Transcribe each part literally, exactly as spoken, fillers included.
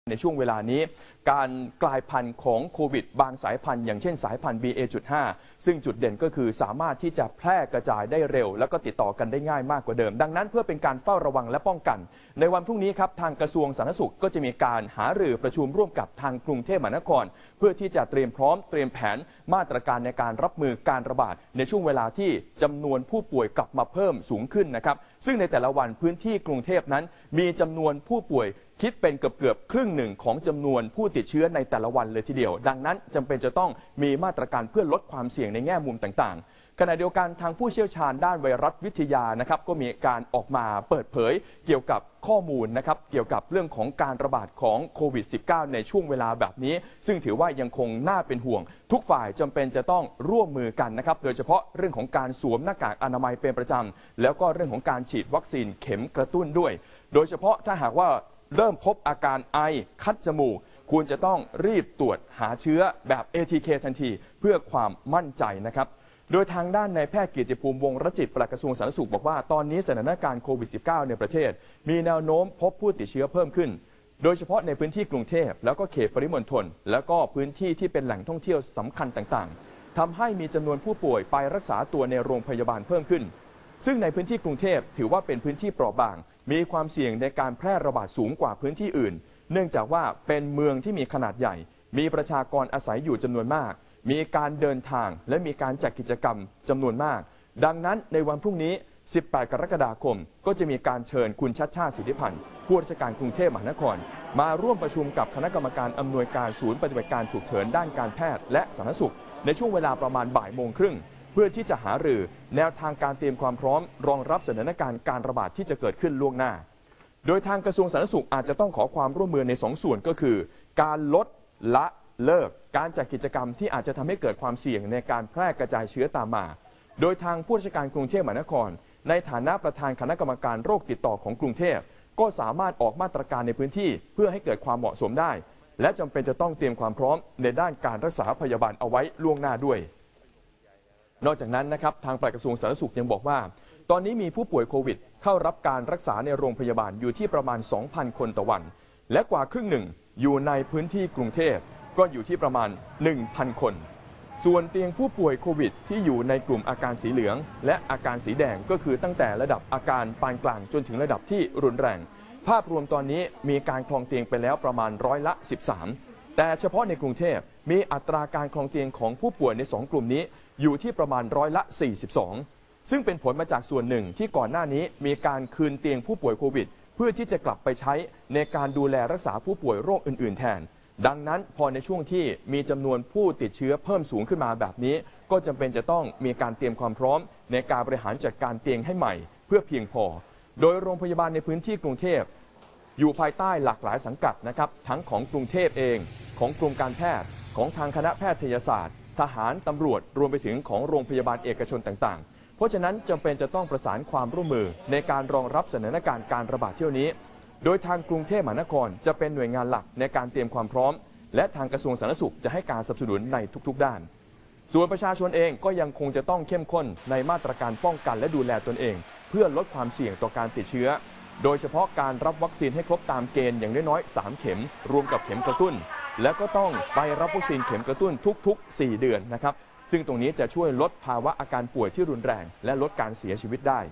ในช่วงเวลานี้การกลายพันธุ์ของโควิดบางสายพันธุ์อย่างเช่นสายพันธุ์ บี เอ จุด ห้า ซึ่งจุดเด่นก็คือสามารถที่จะแพร่กระจายได้เร็วแล้วก็ติดต่อกันได้ง่ายมากกว่าเดิมดังนั้นเพื่อเป็นการเฝ้าระวังและป้องกันในวันพรุ่งนี้ครับทางกระทรวงสาธารณสุขก็จะมีการหารือประชุมร่วมกับทางกรุงเทพมหานครเพื่อที่จะเตรียมพร้อมเตรียมแผนมาตรการในการรับมือการระบาดในช่วงเวลาที่จำนวนผู้ป่วยกลับมาเพิ่มสูงขึ้นนะครับซึ่งในแต่ละวันพื้นที่กรุงเทพนั้นมีจำนวนผู้ป่วยคิดเป็นเกือบเกือบครึ่งหนึ่งของจำนวนผู้ติดเชื้อในแต่ละวันเลยทีเดียวดังนั้นจำเป็นจะต้องมีมาตรการเพื่อลดความเสี่ยงในแง่มุมต่างๆขณะเดียวกันทางผู้เชี่ยวชาญด้านไวรัสวิทยานะครับก็มีการออกมาเปิดเผยเกี่ยวกับข้อมูลนะครับเกี่ยวกับเรื่องของการระบาดของโควิด สิบเก้า ในช่วงเวลาแบบนี้ซึ่งถือว่ายังคงน่าเป็นห่วงทุกฝ่ายจำเป็นจะต้องร่วมมือกันนะครับโดยเฉพาะเรื่องของการสวมหน้ากากอนามัยเป็นประจำแล้วก็เรื่องของการฉีดวัคซีนเข็มกระตุ้นด้วยโดยเฉพาะถ้าหากว่าเริ่มพบอาการไอคัดจมูกควรจะต้องรีบตรวจหาเชื้อแบบ เอ ที เค ทันทีเพื่อความมั่นใจนะครับโดยทางด้านนายแพทย์เกียรติภูมิวงศ์รจิตปลัดกระทรวงสาธารณสุขบอกว่าตอนนี้สถานการณ์โควิด สิบเก้า ในประเทศมีแนวโน้มพบผู้ติดเชื้อเพิ่มขึ้นโดยเฉพาะในพื้นที่กรุงเทพแล้วก็เขตปริมณฑลแล้วก็พื้นที่ที่เป็นแหล่งท่องเที่ยวสำคัญต่างๆทำให้มีจำนวนผู้ป่วยไปรักษาตัวในโรงพยาบาลเพิ่มขึ้นซึ่งในพื้นที่กรุงเทพถือว่าเป็นพื้นที่เปราะบางมีความเสี่ยงในการแพร่ระบาดสูงกว่าพื้นที่อื่นเนื่องจากว่าเป็นเมืองที่มีขนาดใหญ่มีประชากรอาศัยอยู่จำนวนมากมีการเดินทางและมีการจัดกิจกรรมจำนวนมากดังนั้นในวันพรุ่งนี้สิบแปดกรกฎาคมก็จะมีการเชิญคุณชัชชาติสิทธิพันธ์ผู้ว่าราชการกรุงเทพมหานครมาร่วมประชุมกับคณะกรรมการอำนวยการศูนย์ปฏิบัติการฉุกเฉินด้านการแพทย์และสาธารณสุขในช่วงเวลาประมาณบ่ายโมงครึ่งเพื่อที่จะหารือแนวทางการเตรียมความพร้อมรองรับสถานการณ์การระบาดที่จะเกิดขึ้นล่วงหน้าโดยทางกระทรวงสาธารณสุขอาจจะต้องขอความร่วมมือในสองส่วนก็คือการลดละเลิกการจัดกิจกรรมที่อาจจะทำให้เกิดความเสี่ยงในการแพร่กระจายเชื้อตามมาโดยทางผู้ราชการกรุงเทพมหานครในฐานะประธานคณะกรรมการโรคติดต่อของกรุงเทพก็สามารถออกมาตรการในพื้นที่เพื่อให้เกิดความเหมาะสมได้และจำเป็นจะต้องเตรียมความพร้อมในด้านการรักษาพยาบาลเอาไว้ล่วงหน้าด้วยนอกจากนั้นนะครับทางปลัดกระทรวงสาธารณสุขยังบอกว่าตอนนี้มีผู้ป่วยโควิดเข้ารับการรักษาในโรงพยาบาลอยู่ที่ประมาณ สองพัน คนต่อวันและกว่าครึ่งหนึ่งอยู่ในพื้นที่กรุงเทพก็อยู่ที่ประมาณ หนึ่งพัน คนส่วนเตียงผู้ป่วยโควิดที่อยู่ในกลุ่มอาการสีเหลืองและอาการสีแดงก็คือตั้งแต่ระดับอาการปานกลางจนถึงระดับที่รุนแรงภาพรวมตอนนี้มีการครองเตียงไปแล้วประมาณร้อยละสิบสามแต่เฉพาะในกรุงเทพมีอัตราการครองเตียงของผู้ป่วยในสองกลุ่มนี้อยู่ที่ประมาณร้อยละสี่สิบสองซึ่งเป็นผลมาจากส่วนหนึ่งที่ก่อนหน้านี้มีการคืนเตียงผู้ป่วยโควิดเพื่อที่จะกลับไปใช้ในการดูแลรักษาผู้ป่วยโรคอื่นๆแทนดังนั้นพอในช่วงที่มีจำนวนผู้ติดเชื้อเพิ่มสูงขึ้นมาแบบนี้ก็จำเป็นจะต้องมีการเตรียมความพร้อมในการบริหารจัดการเตียงให้ใหม่เพื่อเพียงพอโดยโรงพยาบาลในพื้นที่กรุงเทพอยู่ภายใต้หลากหลายสังกัดนะครับทั้งของกรุงเทพเองของกรมการแพทย์ของทางคณะแพทยศาสตร์ทหารตำรวจรวมไปถึงของโรงพยาบาลเอกชนต่างๆเพราะฉะนั้นจำเป็นจะต้องประสานความร่วมมือในการรองรับสถานการณ์การระบาดเที่ยวนี้โดยทางกรุงเทพมหานครจะเป็นหน่วยงานหลักในการเตรียมความพร้อมและทางกระทรวงสาธารณสุขจะให้การสนับสนุนในทุกๆด้านส่วนประชาชนเองก็ยังคงจะต้องเข้มข้นในมาตรการป้องกันและดูแลตนเองเพื่อลดความเสี่ยงต่อการติดเชื้อโดยเฉพาะการรับวัคซีนให้ครบตามเกณฑ์อย่างน้อยๆสามเข็มรวมกับเข็มกระตุ้นและก็ต้องไปรับวัคซีนเข็มกระตุ้นทุกๆสี่เดือนนะครับซึ่งตรงนี้จะช่วยลดภาวะอาการป่วยที่รุนแรงและลดการเสียชีวิตได้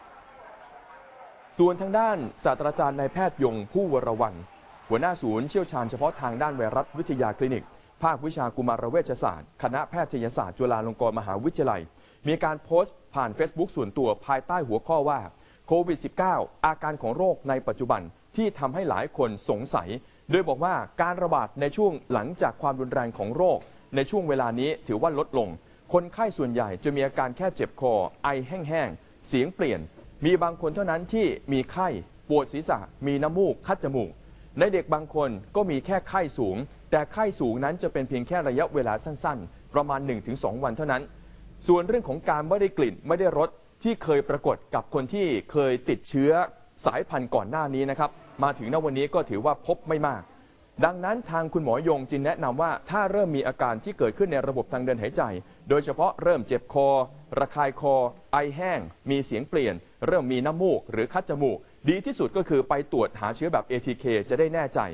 ส่วนทางด้านศาสตราจารย์นายแพทย์ยงผู้วรวรรณหัวหน้าศูนย์เชี่ยวชาญเฉพาะทางด้านไวรัสวิทยาคลินิกภาควิชากุมารเวชศาสตร์คณะแพทยศาสตร์จุฬาลงกรณ์มหาวิทยาลัยมีการโพสต์ผ่าน Facebook ส่วนตัวภายใต้หัวข้อว่าโควิด สิบเก้า อาการของโรคในปัจจุบันที่ทำให้หลายคนสงสัยโดยบอกว่าการระบาดในช่วงหลังจากความรุนแรงของโรคในช่วงเวลานี้ถือว่าลดลงคนไข้ส่วนใหญ่จะมีอาการแค่เจ็บคอไอแห้งๆเสียงเปลี่ยนมีบางคนเท่านั้นที่มีไข้ปวดศีรษะมีน้ำมูกคัดจมูกในเด็กบางคนก็มีแค่ไข้สูงแต่ไข้สูงนั้นจะเป็นเพียงแค่ระยะเวลาสั้นๆประมาณ หนึ่งถึงสอง วันเท่านั้นส่วนเรื่องของการไม่ได้กลิ่นไม่ได้รสที่เคยปรากฏกับคนที่เคยติดเชื้อสายพันธุ์ก่อนหน้านี้นะครับมาถึงณวันนี้ก็ถือว่าพบไม่มากดังนั้นทางคุณหมอยงจึงแนะนำว่าถ้าเริ่มมีอาการที่เกิดขึ้นในระบบทางเดินหายใจโดยเฉพาะเริ่มเจ็บคอระคายคอไอแห้งมีเสียงเปลี่ยนเริ่มมีน้ำมูกหรือคัดจมูกดีที่สุดก็คือไปตรวจหาเชื้อแบบ เอ ที เค จะได้แน่ใจ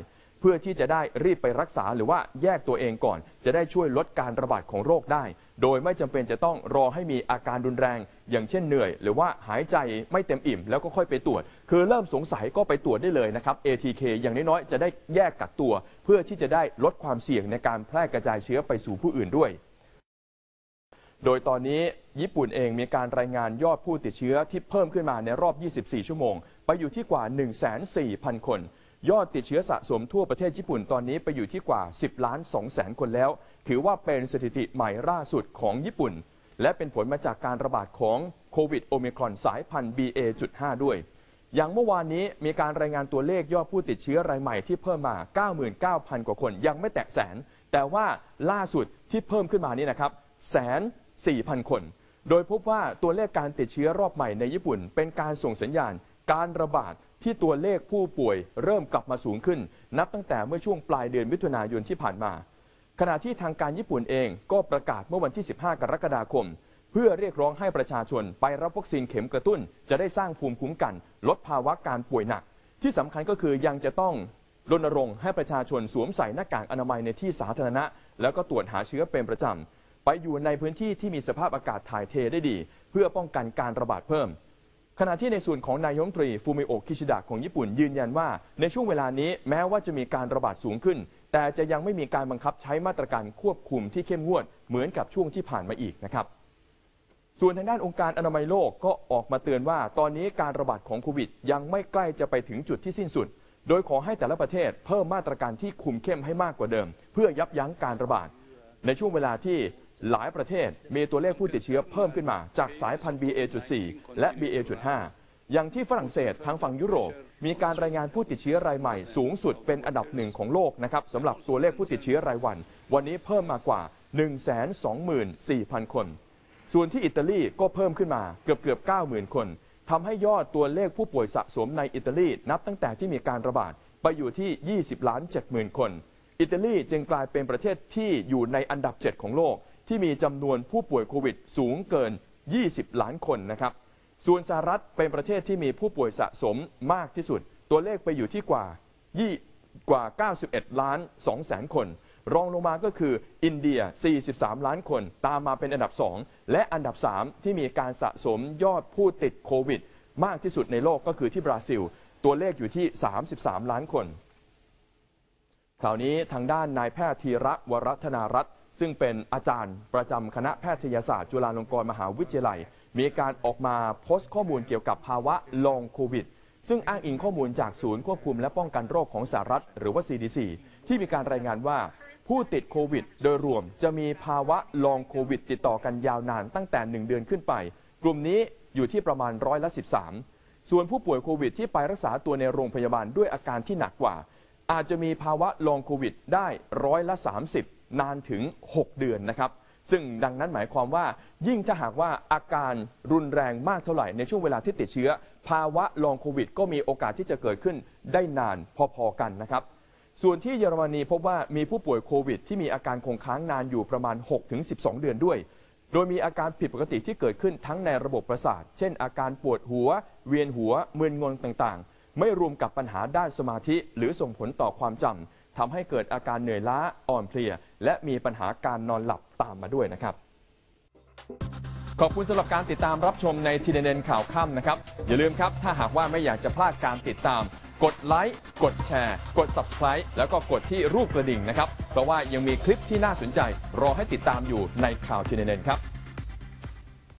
เพื่อที่จะได้รีบไปรักษาหรือว่าแยกตัวเองก่อนจะได้ช่วยลดการระบาดของโรคได้โดยไม่จำเป็นจะต้องรอให้มีอาการรุนแรงอย่างเช่นเหนื่อยหรือว่าหายใจไม่เต็มอิ่มแล้วก็ค่อยไปตรวจคือเริ่มสงสัยก็ไปตรวจได้เลยนะครับ เอ ที เค อย่างน้อยๆจะได้แยกกักตัวเพื่อที่จะได้ลดความเสี่ยงในการแพร่กระจายเชื้อไปสู่ผู้อื่นด้วยโดยตอนนี้ญี่ปุ่นเองมีการรายงานยอดผู้ติดเชื้อที่เพิ่มขึ้นมาในรอบ ยี่สิบสี่ ชั่วโมงไปอยู่ที่กว่า หนึ่งแสนสี่พัน คนยอดติดเชื้อสะสมทั่วประเทศญี่ปุ่นตอนนี้ไปอยู่ที่กว่า สิบล้านสองแสน คนแล้วถือว่าเป็นสถิติใหม่ล่าสุดของญี่ปุ่นและเป็นผลมาจากการระบาดของโควิดโอมิครอนสายพันธุ์ บี เอ จุด ห้า ด้วยอย่างเมื่อวานนี้มีการรายงานตัวเลขยอดผู้ติดเชื้อรายใหม่ที่เพิ่มมา เก้าหมื่นเก้าพัน กว่าคนยังไม่แตะแสนแต่ว่าล่าสุดที่เพิ่มขึ้นมานี่นะครับแสนสี่พัน คนโดยพบว่าตัวเลขการติดเชื้อรอบใหม่ในญี่ปุ่นเป็นการส่งสัญญาณการระบาดที่ตัวเลขผู้ป่วยเริ่มกลับมาสูงขึ้นนับตั้งแต่เมื่อช่วงปลายเดือนมิถุนายนที่ผ่านมาขณะที่ทางการญี่ปุ่นเองก็ประกาศเมื่อวันที่ สิบห้ากรกฎาคมเพื่อเรียกร้องให้ประชาชนไปรับวัคซีนเข็มกระตุ้นจะได้สร้างภูมิคุ้มกันลดภาวะการป่วยหนักที่สำคัญก็คือยังจะต้องรณรงค์ให้ประชาชนสวมใส่หน้ากากอนามัยในที่สาธารณะแล้วก็ตรวจหาเชื้อเป็นประจำไปอยู่ในพื้นที่ที่มีสภาพอากาศถ่ายเทได้ดีเพื่อป้องกันการระบาดเพิ่มขณะที่ในส่วนของนายกรัฐมนตรีฟูมิโอะ คิชิดะของญี่ปุ่นยืนยันว่าในช่วงเวลานี้แม้ว่าจะมีการระบาดสูงขึ้นแต่จะยังไม่มีการบังคับใช้มาตรการควบคุมที่เข้มงวดเหมือนกับช่วงที่ผ่านมาอีกนะครับส่วนทางด้านองค์การอนามัยโลกก็ออกมาเตือนว่าตอนนี้การระบาดของโควิดยังไม่ใกล้จะไปถึงจุดที่สิ้นสุดโดยขอให้แต่ละประเทศเพิ่มมาตรการที่คุมเข้มให้มากกว่าเดิมเพื่อยับยั้งการระบาดในช่วงเวลาที่หลายประเทศมีตัวเลขผู้ติดเชื้อเพิ่มขึ้นมาจากสายพันธุ์ บี เอ จุด สี่ และ บี เอ จุด ห้า อย่างที่ฝรั่งเศสทางฝั่งยุโรปมีการรายงานผู้ติดเชื้อรายใหม่สูงสุดเป็นอันดับหนึ่งของโลกนะครับสำหรับตัวเลขผู้ติดเชื้อรายวันวันนี้เพิ่มมากว่า หนึ่งแสนสองหมื่นสี่พัน คนส่วนที่อิตาลีก็เพิ่มขึ้นมาเกือบเกือบ เก้าหมื่น คนทำให้ยอดตัวเลขผู้ป่วยสะสมในอิตาลีนับตั้งแต่ที่มีการระบาดไปอยู่ที่ ยี่สิบล้านเจ็ดหมื่น คนอิตาลีจึงกลายเป็นประเทศที่อยู่ในอันดับเจ็ดของโลกที่มีจำนวนผู้ป่วยโควิดสูงเกิน ยี่สิบ ล้านคนนะครับส่วนสหรัฐเป็นประเทศที่มีผู้ป่วยสะสมมากที่สุดตัวเลขไปอยู่ที่กว่ายี่กว่า เก้าสิบเอ็ดล้านสองแสน คนรองลงมาก็คืออินเดีย สี่สิบสาม ล้านคนตามมาเป็นอันดับสองและอันดับสามที่มีการสะสมยอดผู้ติดโควิดมากที่สุดในโลกก็คือที่บราซิลตัวเลขอยู่ที่ สามสิบสาม ล้านคนคราวนี้ทางด้านนายแพทย์ธีระวรัตนารัตน์ซึ่งเป็นอาจารย์ประจำคณะแพทยศาสตร์จุฬาลงกรณ์มหาวิทยาลัยมีการออกมาโพสต์ข้อมูลเกี่ยวกับภาวะลองโควิดซึ่งอ้างอิงข้อมูลจากศูนย์ควบคุมและป้องกันโรคของสหรัฐหรือว่า ซี ดี ซี ที่มีการรายงานว่าผู้ติดโควิดโดยรวมจะมีภาวะลองโควิดติดต่อกันยาวนานตั้งแต่หนึ่งเดือนขึ้นไปกลุ่มนี้อยู่ที่ประมาณร้อยละสิบสามส่วนผู้ป่วยโควิดที่ไปรักษาตัวในโรงพยาบาลด้วยอาการที่หนักกว่าอาจจะมีภาวะลองโควิดได้ร้อยละสามสิบนานถึงหกเดือนนะครับซึ่งดังนั้นหมายความว่ายิ่งถ้าหากว่าอาการรุนแรงมากเท่าไหร่ในช่วงเวลาที่ติดเชื้อภาวะลองโควิดก็มีโอกาสที่จะเกิดขึ้นได้นานพอๆกันนะครับส่วนที่เยอรมนีพบว่ามีผู้ป่วยโควิดที่มีอาการคงค้างนานอยู่ประมาณ หกถึงสิบสอง เดือนด้วยโดยมีอาการผิดปกติที่เกิดขึ้นทั้งในระบบประสาทเช่นอาการปวดหัวเวียนหัวมึนงงต่างๆไม่รวมกับปัญหาด้านสมาธิหรือส่งผลต่อความจำทำให้เกิดอาการเหนื่อยล้าอ่อนเพลียและมีปัญหาการนอนหลับตามมาด้วยนะครับขอบคุณสำหรับการติดตามรับชมในที เอ็น เอ็น ข่าวค่ำนะครับอย่าลืมครับถ้าหากว่าไม่อยากจะพลาดการติดตามกดไลค์กดแชร์กด ซับสไครบ์ แล้วก็กดที่รูปกระดิ่งนะครับเพราะว่ายังมีคลิปที่น่าสนใจรอให้ติดตามอยู่ในข่าว ที เอ็น เอ็น ครับ